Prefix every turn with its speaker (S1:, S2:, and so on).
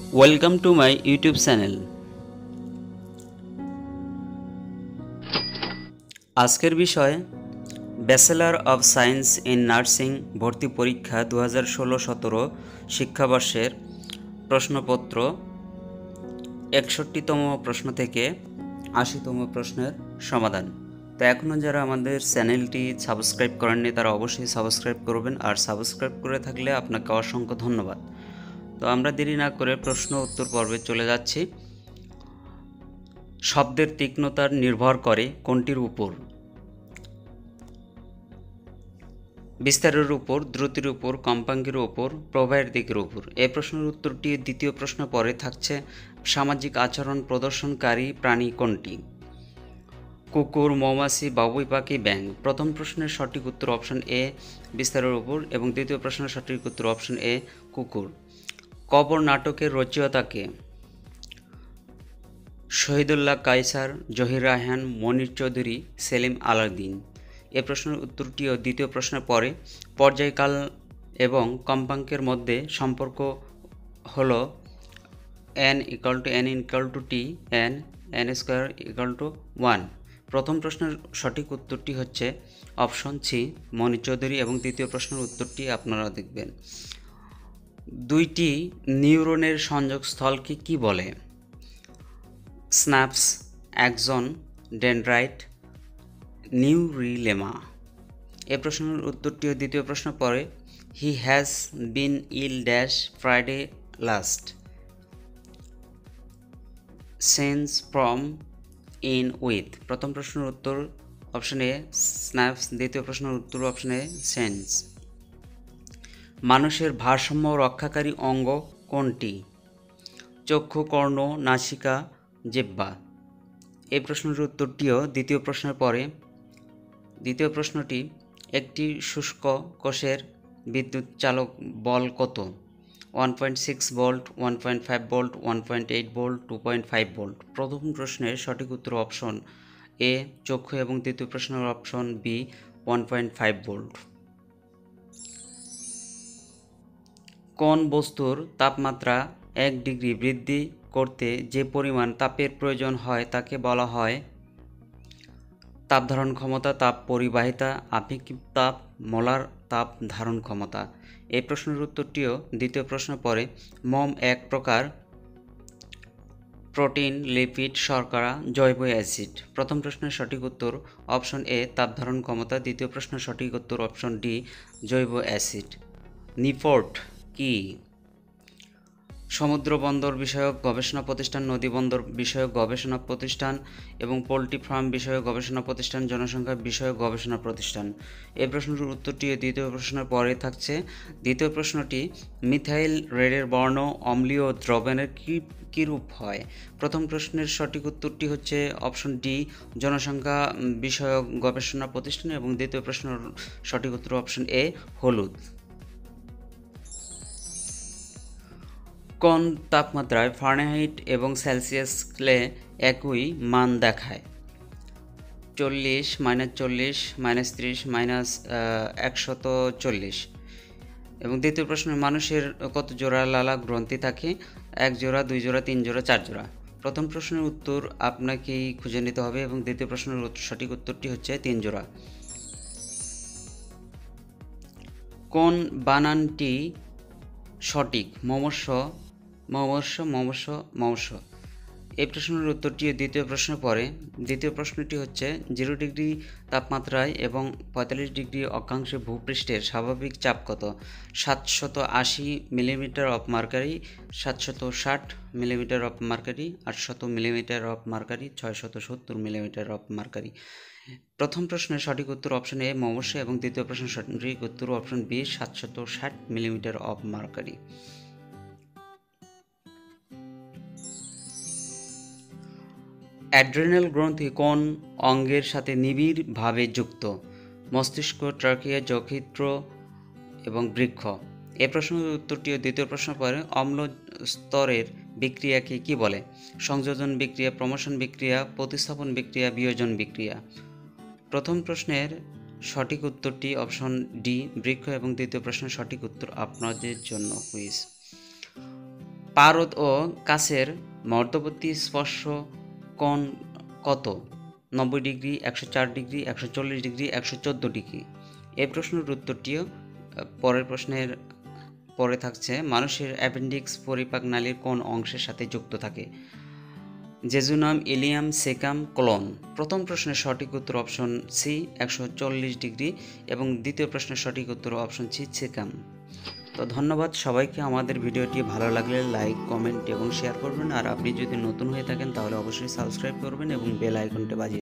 S1: Welcome to my YouTube channel. আজকের বিষয় bachelor of science in nursing ভর্তি পরীক্ষা 2016-17 শিক্ষাবর্ষের প্রশ্নপত্র 61তম প্রশ্ন থেকে 80তম প্রশ্নের সমাধান। তো এখনও যারা আমাদের চ্যানেলটি সাবস্ক্রাইব করেননি তারা অবশ্যই সাবস্ক্রাইব করবেন, আর সাবস্ক্রাইব করে থাকলে আপনাকে অসংখ্য ধন্যবাদ। তো আমরা দেরি না করে প্রশ্ন উত্তর পর্বে চলে যাচ্ছি। শব্দের তীক্ষ্ণতার নির্ভর করে কোনটির উপর? বিস্তারের উপর, দ্রুতির উপর, কম্পাঙ্কের উপর, প্রবাহের দিকের উপর। এই প্রশ্নের উত্তরটি দ্বিতীয় প্রশ্ন পরে থাকছে। সামাজিক আচরণ প্রদর্শনকারী প্রাণী কোনটি? কুকুর, মৌমাছি, বাবুই পাখি, ব্যাঙ। প্রথম প্রশ্নের সঠিক উত্তর অপশন এ বিস্তারের উপর, এবং দ্বিতীয় প্রশ্নের সঠিক উত্তর অপশন এ কুকুর। কবর নাটকের রচয়িতা কে? শহীদুল্লাহ কায়সার, জহির রায়হান, মনির চৌধুরী, সেলিম আলাউদ্দিন। এ প্রশ্নের উত্তরটিও দ্বিতীয় প্রশ্নের পরে। পর্যায়কাল এবং কম্পাঙ্কের মধ্যে সম্পর্ক হল n=n=t, n² 1। প্রথম প্রশ্নের সঠিক উত্তরটি হচ্ছে অপশন সি মনির চৌধুরী, এবং দ্বিতীয় প্রশ্নের উত্তরটি আপনারা দেখবেন। দুইটি নিউরনের সংযোগস্থলকে কি বলে? Synapse, axon, dendrite, neurilemma. এ প্রশ্নের উত্তরটিও দ্বিতীয় প্রশ্ন পরে। He has been ill dash Friday last. Since from in with. প্রথম প্রশ্নের উত্তর অপশন এ স্ন্যাপস, দ্বিতীয় প্রশ্নের উত্তর অপশন এ সেন্স। মানুষের ভারসাম্য রক্ষাকারী অঙ্গ কোনটি? চক্ষু, কর্ণ, নাসিকা, জিহ্বা। এই প্রশ্নের উত্তরটিও দ্বিতীয় প্রশ্নের পরে। দ্বিতীয় প্রশ্নটি, একটি শুষ্ক কোষের বিদ্যুৎ চালক বল কত? 1.6 ভোল্ট, 1.5 ভোল্ট, 1.8 ভোল্ট, 2.5 ভোল্ট। প্রথম প্রশ্নের সঠিক উত্তর অপশন এ চক্ষু, এবং দ্বিতীয় প্রশ্নের অপশন বি 1.5 ভোল্ট। কোন বস্তুর তাপমাত্রা 1 ডিগ্রি বৃদ্ধি করতে যে পরিমাণ তাপের প্রয়োজন হয় তাকে বলা হয়? তাপ ধারণ ক্ষমতা, তাপ পরিবাহিতা, আপেক্ষিক তাপ, মোলার তাপ ধারণ ক্ষমতা। এই প্রশ্নের উত্তরটিও দ্বিতীয় প্রশ্ন পরে। মোম এক প্রকার প্রোটিন, লিপিড, শর্করা, জৈব অ্যাসিড। প্রথম প্রশ্নের সঠিক উত্তর অপশন এ তাপ ধারণ ক্ষমতা, দ্বিতীয় প্রশ্নের সঠিক উত্তর অপশন ডি জৈব অ্যাসিড। নিফোর্ট কি? সমুদ্র বন্দর বিষয়ক গবেষণা প্রতিষ্ঠান, নদী বন্দর বিষয়ক গবেষণা প্রতিষ্ঠান, এবং পোল্ট্রি ফার্ম বিষয়ক গবেষণা প্রতিষ্ঠান, জনসংখ্যা বিষয়ক গবেষণা প্রতিষ্ঠান। এই প্রশ্নটির উত্তরটি দ্বিতীয় প্রশ্নের পরে থাকছে। দ্বিতীয় প্রশ্নটি, মিথাইল রেডের বর্ণ অম্লীয় দ্রবণের কী রূপ হয়? প্রথম প্রশ্নের সঠিক উত্তরটি হচ্ছে অপশন ডি জনসংখ্যা বিষয়ক গবেষণা প্রতিষ্ঠান, এবং দ্বিতীয় প্রশ্নের সঠিক উত্তর অপশন এ হলুদ। কোন তাপমাত্রায় ফারেনহাইট এবং সেলসিয়াস স্কেলে একই মান দেখায়? 40, -40, -30, -140। এবং দ্বিতীয় প্রশ্ন, মানুষের কত জোড়া লালা গ্রন্থি থাকে? 1 জোড়া, 2 জোড়া, 3 জোড়া, 4 জোড়া। প্রথম প্রশ্নের উত্তর আপনাকেই খুঁজে নিতে হবে, এবং দ্বিতীয় প্রশ্নের সঠিক উত্তরটি হচ্ছে 3 জোড়া। কোন বানানটি সঠিক? মমস্য, মমস্য, মমস্য, মমস্য। এই প্রশ্নের উত্তরটি দ্বিতীয় প্রশ্ন পরে। দ্বিতীয় প্রশ্নটি হচ্ছে 0 ডিগ্রি তাপমাত্রায় এবং 45 ডিগ্রি অক্ষাংশে ভূপৃষ্ঠের স্বাভাবিক চাপ কত? 780 millimetre of mercury, 760 millimetre of mercury, 800 millimetre of mercury, 670 millimetre of mercury. প্রথম প্রশ্নের সঠিক উত্তর অপশন এ মমস্য, এবং দ্বিতীয় প্রশ্নের সঠিক উত্তর option B 760 millimetre of mercury. Adrenal গ্রন্থি কোন অঙ্গের সাথে নিবিড়ভাবে যুক্ত? মস্তিষ্ক, ট্রাকিয়া, যকৃৎ এবং বৃক্ষ। এই প্রশ্নের উত্তরটিও দ্বিতীয় প্রশ্ন পরে। অম্ল স্তরের বিক্রিয়াকে কি বলে? সংযোজন বিক্রিয়া, প্রমোশন বিক্রিয়া, প্রতিস্থাপন বিক্রিয়া, বিয়োজন বিক্রিয়া। প্রথম প্রশ্নের সঠিক উত্তরটি অপশন ডি বৃক্ষ, এবং দ্বিতীয় প্রশ্নের সঠিক উত্তর আপনাদের জন্য কুইজ। পারদ ও কাছের মধ্যবর্তী স্পর্শ কোণ কত? 90 ডিগ্রি, 104 ডিগ্রি, 140 ডিগ্রি, 114 ডিগ্রি। এই প্রশ্নের উত্তরটিও পরের প্রশ্নের পরে থাকছে। মানুষের অ্যাপেন্ডিক্স পরিপাক নালীর কোন অংশের সাথে যুক্ত থাকে? Jejunum, ileum, caecum, colon. প্রথম প্রশ্নের সঠিক উত্তর অপশন সি 140 ডিগ্রি এবং দ্বিতীয় প্রশ্নের সঠিক উত্তর অপশন সি সেকাম। তো ধন্যবাদ সবাইকে। আমাদের ভিডিওটি ভালো লাগলে লাইক, কমেন্ট এবং শেয়ার করবেন। আর আপনি যদি নতুন হয়ে থাকেন তাহলে অবশ্যই সাবস্ক্রাইব করবেন এবং বেল আইকনটি বাজিয়ে